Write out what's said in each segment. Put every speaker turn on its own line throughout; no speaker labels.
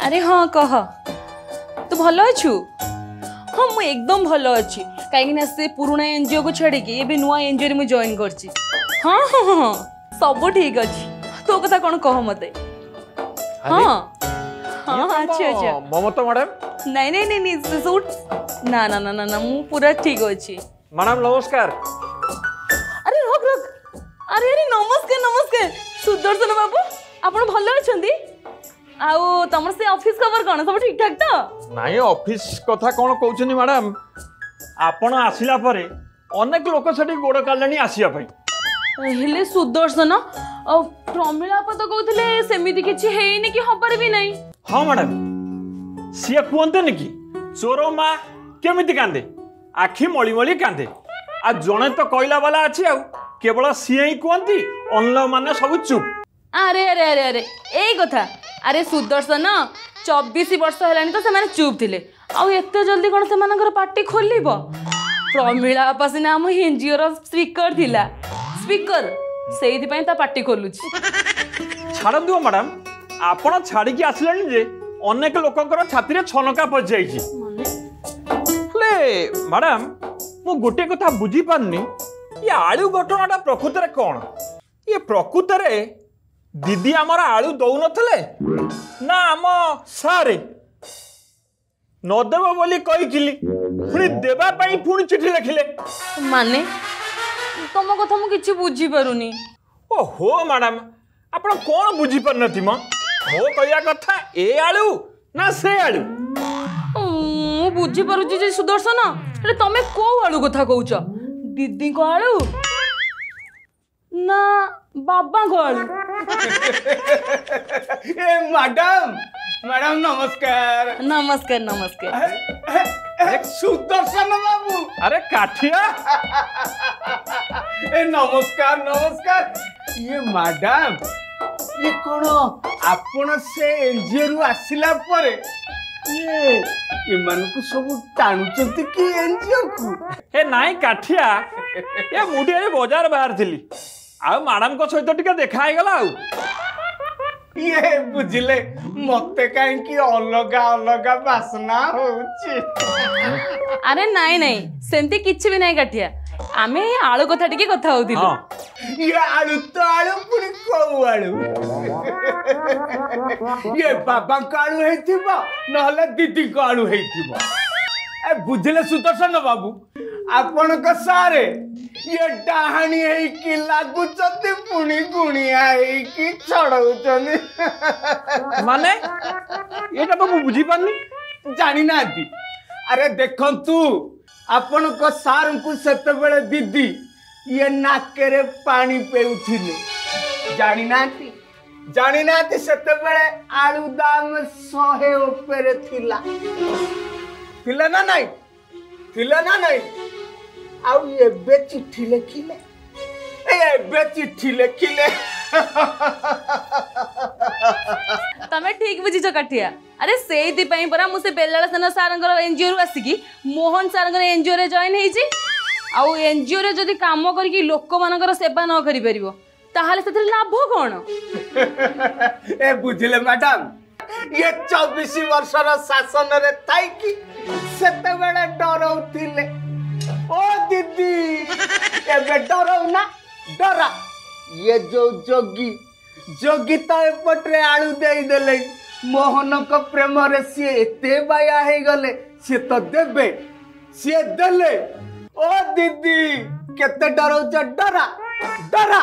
अरे हाँ कह तू भल अच्छु हाँ मु एकदम भल अच्छी कहीं से पुराना एनजीओ को छाड़ी एबे नुआ एनजीओ में जॉइन करची हाँ हाँ हाँ सब ठीक अच्छी तो कथा कौन कह मते हाँ हाँ अच्छा अच्छा
ममता मैडम
नहीं नहीं नहीं नहीं सूट ना ना ना ना ना मु पूरा ठीक अच्छी
मैडम नमस्कार।
अरे रुक रुक अरे अरे नमस्कार नमस्कार सुदर्शन बाबू आपण भल अछंती आउ तमर से ऑफिस खबर कोन सब ठीक ठाक तो
नहीं ऑफिस कथा कौन कहउछनी मैडम आपण आसिला परे अनेक लोक सेठी गोड़ काढलेनी आसिया पई
हेले सुदर्शन प्रमिला आप तो कहते सेमिति किछि हेइनी कि हबर भी नहीं।
हाँ मैडम सी कहते कि चोर माँ केमिति कांदे आखि मली मली कांदे आ जड़े तो कहला वाला अच्छी आ केवल सी ही कहती अनल माने सब चुप।
अरे अरे अरे अरे ए कथा अरे सुदर्शन 24 वर्ष हेलानी तो से चुप थिले आउ एते जल्दी कौन से पार्टी खोलिब प्रमिला आपा सिना आम एनजीओ रो स्पीकर थिला स्पीकर सेइथि पई ता पार्टी खोलुची
छाड़ दियो मैडम आपण छाड़ी की आसलेनी जे अनेक लोकंकर छाती रे छनका पड़ जाईची ले मैडम मु गोटे कथा बुझी पारनी ये आलू घटनाटा प्रकृत रे कोन ये प्रकृत रे दीदी आमर आलू दौ नथले ना आम सारे नदेव बोली कहिथिली पुणी देबा पई पुणी चिठी लिखिले
माने तुम कथा मु किछि बुझी पारुनी।
ओ हो मैडम आपण कोन बुझी पारनथि म मो कहिया कथा ए आलू ना से आलू
मु बुझी पारुची जे सुदर्शन अरे तमे को आलू कथा कहउछ दीदी को आलू ना बाबा को आलू
ए मैडम मैडम नमस्कार
नमस्कार नमस्कार
सुदर्शन बाबू
अरे काठिया
ए नमस्कार नमस्कार ये मैडम ये कौन आपण से एनजीओ रु आसिला परे ये मानकु सब टाणुचंती कि एनजीओ को
हे नाई काठिया ये मुठी अरे बाजार बाहर थिली आ मैडम को सहित टिके देखा आइ गला आ
ये बुझले मते काहे कि अलगा अलगा वासना होची।
अरे नाई नाई सेमती किछि भी नाई काठिया आमे आलू कथा टिके कथा होतिलु
हाँ।
ये आलू तो आलू पुरी को आलू ये बाबा को आलू हेतिबा नहले दीदी को आलू हेतिबा ए बुझले सुदर्शन बाबू आपण को सारे ये डाहाणी है कि लागू चते पुणी गुणिया है कि छड़ाउ चने
माने एटा तो बुझी पारनी
जानी ना दी अरे देखंतु आपण को सार को सेते बेले दीदी ये नाकेरे पानी पेउथिले जानी नाती सेते बेले आलू दाम 100 ऊपर थिला ना नहीं आउ एबे चिट्ठी लिखिले
तमे ठीक बुझिछ काठिया अरे सेइथि पई परा मुसे बेलाळ सेना सारंगर एनजीओ रु आसिकी मोहन सारंगर एनजीओ रे जॉइन हेइची आउ एनजीओ रे जदी काम करके लोक मानकर सेवा न करि परिबो ताहाले सेतिर लाभ कोन
ए बुझले मैडम ये 24 वर्षर शासन रे थाई कि सेते बेले डरौथिले ओ दीदी एबे डरौ ना डरा ये जो जोगी तो एपट्रे आलू दे देले मोहन को प्रेम रे सी एते बाया हे गले सी तो देबे सी देले ओ दीदी केते डरौ डरा डरा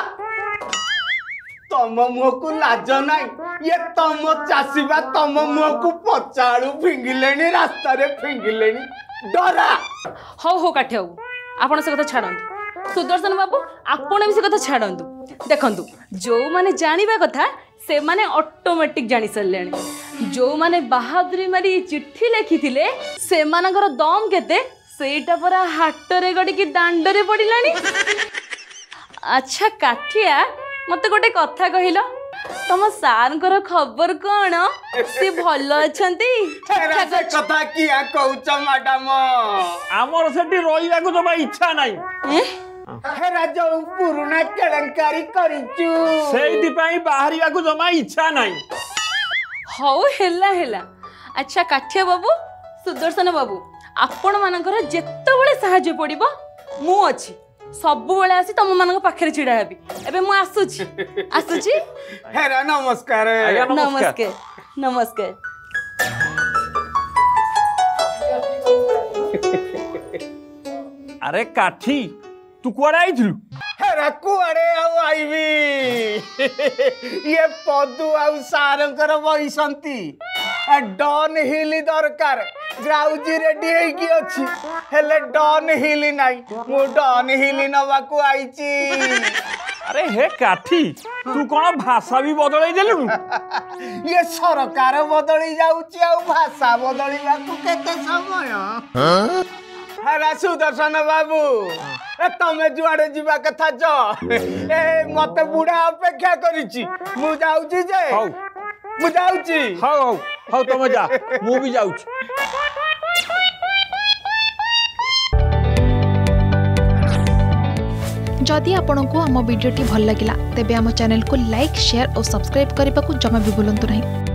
तम मुह को लाज नाई ये तम चासीबा तम मुह को पचाड़ू फिंगिलेनी रास्ता रे फिंगिलेनी डरा
हो काठिया आपण से कथा छाड़ंतु सुदर्शन बाबू आपण भी से कथा छाड़ंतु देखंतु जो माने जानिबा कथा से माने ऑटोमेटिक जानि सरलेनी जो माने बहादुरी मारी चिट्ठी लिखिथिले से मानकर दम केते सेटा परा हाट रे गडी की दांड रे पडिलानी। अच्छा काठिया मते गोटे कथा कहिलो तम सारंकर खबर कोन से भलो अछंती
कथा किया कहउछ मैडम
आमर सेठी रहिबा को जमा इच्छा नाही
हेरा जो पुरुना केलंकारी करिचु
सेइथि पई बाहरिया को जमा इच्छा नाही।
हौ हेला अच्छा काठिया बाबू सुदर्शन बाबू आपण मानकर जेतेबेले साहाय्य पड़िबो मु अछि सबुबेले आसी तुम मानक पाखरे छिड़ा हेबी एबे मु आसुची
हेरा नमस्कार
आज्ञा
नमस्कार नमस्कार
अरे काठी तू कुआड़े आइथिलु
हेरा कुआड़े आउ आईबी ये पदु आउ सारंकर बहिसंती डन हिली दरकार ग्राउजी रेडी हेकी अछि हेले डन हिली नाही मु डन हिली नबाकू आइची
अरे हे काठी तू कौन भाषा भी बदल देलु
ये सरकार बदली जाउची आउ भाषा बदलिबाकू केते समय हेरा सुदर्शन बाबू तमे जुआड़े जीवा कथा जो मते बुढ़ा अपेक्षा करिची मु जाउची जे
हौ
मु जाउची
हौ तमे जा मु भी जाउची
जदि आपंक आम भिडी भल लगा तेब आम चैनल को लाइक शेयर और सब्सक्राइब करने को जमा भी भूलु नहीं।